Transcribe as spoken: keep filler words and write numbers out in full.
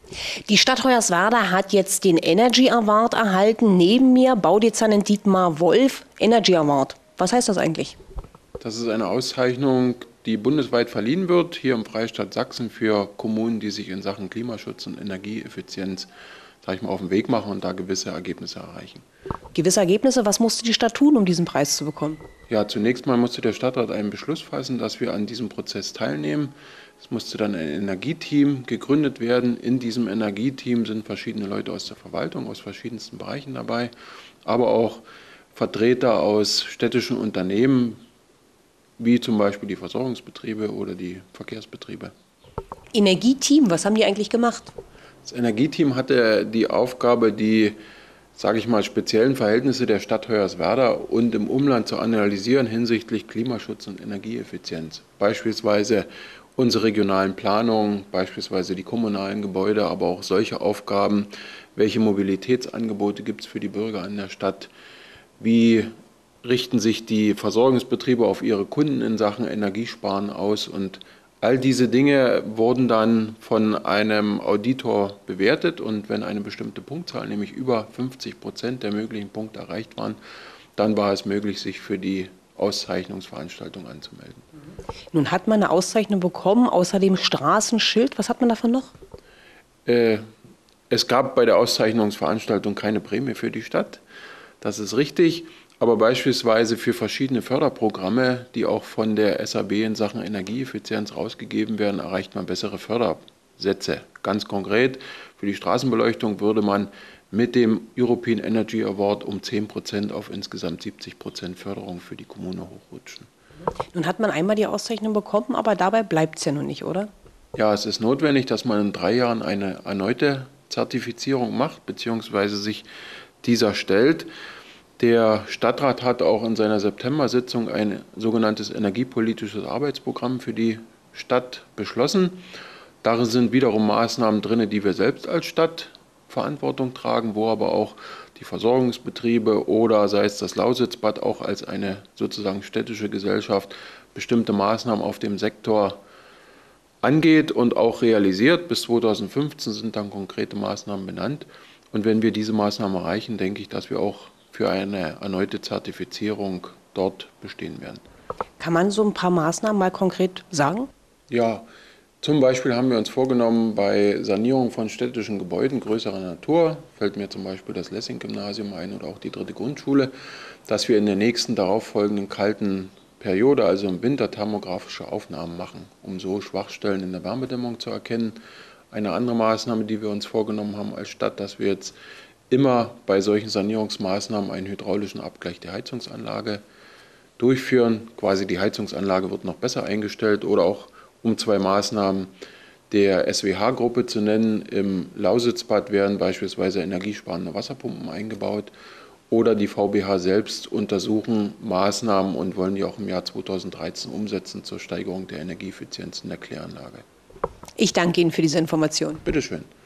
Die Stadt Hoyerswerda hat jetzt den Energy Award erhalten. Neben mir Baudezernent Dietmar Wolf. Energy Award. Was heißt das eigentlich? Das ist eine Auszeichnung, die bundesweit verliehen wird, hier im Freistaat Sachsen für Kommunen, die sich in Sachen Klimaschutz und Energieeffizienz, sag ich mal, auf den Weg machen und da gewisse Ergebnisse erreichen. Gewisse Ergebnisse? Was musste die Stadt tun, um diesen Preis zu bekommen? Ja, zunächst mal musste der Stadtrat einen Beschluss fassen, dass wir an diesem Prozess teilnehmen. Es musste dann ein Energieteam gegründet werden. In diesem Energieteam sind verschiedene Leute aus der Verwaltung, aus verschiedensten Bereichen dabei, aber auch Vertreter aus städtischen Unternehmen, wie zum Beispiel die Versorgungsbetriebe oder die Verkehrsbetriebe. Energieteam, was haben die eigentlich gemacht? Das Energieteam hatte die Aufgabe, die, sage ich mal, speziellen Verhältnisse der Stadt Hoyerswerda und im Umland zu analysieren hinsichtlich Klimaschutz und Energieeffizienz. Beispielsweise unsere regionalen Planungen, beispielsweise die kommunalen Gebäude, aber auch solche Aufgaben, welche Mobilitätsangebote gibt es für die Bürger in der Stadt, wie richten sich die Versorgungsbetriebe auf ihre Kunden in Sachen Energiesparen aus, und all diese Dinge wurden dann von einem Auditor bewertet, und wenn eine bestimmte Punktzahl, nämlich über fünfzig Prozent der möglichen Punkte erreicht waren, dann war es möglich, sich für die Auszeichnungsveranstaltung anzumelden. Nun hat man eine Auszeichnung bekommen, außer dem Straßenschild. Was hat man davon noch? Äh, es gab bei der Auszeichnungsveranstaltung keine Prämie für die Stadt, das ist richtig. Aber beispielsweise für verschiedene Förderprogramme, die auch von der S A B in Sachen Energieeffizienz rausgegeben werden, erreicht man bessere Fördersätze. Ganz konkret, für die Straßenbeleuchtung würde man mit dem European Energy Award um zehn Prozent auf insgesamt siebzig Prozent Förderung für die Kommune hochrutschen. Nun hat man einmal die Auszeichnung bekommen, aber dabei bleibt es ja noch nicht, oder? Ja, es ist notwendig, dass man in drei Jahren eine erneute Zertifizierung macht, beziehungsweise sich dieser stellt. Der Stadtrat hat auch in seiner September-Sitzung ein sogenanntes energiepolitisches Arbeitsprogramm für die Stadt beschlossen. Darin sind wiederum Maßnahmen drin, die wir selbst als Stadt Verantwortung tragen, wo aber auch die Versorgungsbetriebe oder sei es das Lausitzbad auch als eine sozusagen städtische Gesellschaft bestimmte Maßnahmen auf dem Sektor angeht und auch realisiert. Bis zweitausendfünfzehn sind dann konkrete Maßnahmen benannt. Und wenn wir diese Maßnahmen erreichen, denke ich, dass wir auch für eine erneute Zertifizierung dort bestehen werden. Kann man so ein paar Maßnahmen mal konkret sagen? Ja, zum Beispiel haben wir uns vorgenommen, bei Sanierung von städtischen Gebäuden größerer Natur, fällt mir zum Beispiel das Lessing-Gymnasium ein oder auch die dritte Grundschule, dass wir in der nächsten darauffolgenden kalten Periode, also im Winter, thermografische Aufnahmen machen, um so Schwachstellen in der Wärmedämmung zu erkennen. Eine andere Maßnahme, die wir uns vorgenommen haben als Stadt, dass wir jetzt immer bei solchen Sanierungsmaßnahmen einen hydraulischen Abgleich der Heizungsanlage durchführen. Quasi die Heizungsanlage wird noch besser eingestellt, oder auch, um zwei Maßnahmen der S W H-Gruppe zu nennen, im Lausitzbad werden beispielsweise energiesparende Wasserpumpen eingebaut, oder die V B H selbst untersuchen Maßnahmen und wollen die auch im Jahr zweitausenddreizehn umsetzen zur Steigerung der Energieeffizienz in der Kläranlage. Ich danke Ihnen für diese Information. Bitte schön.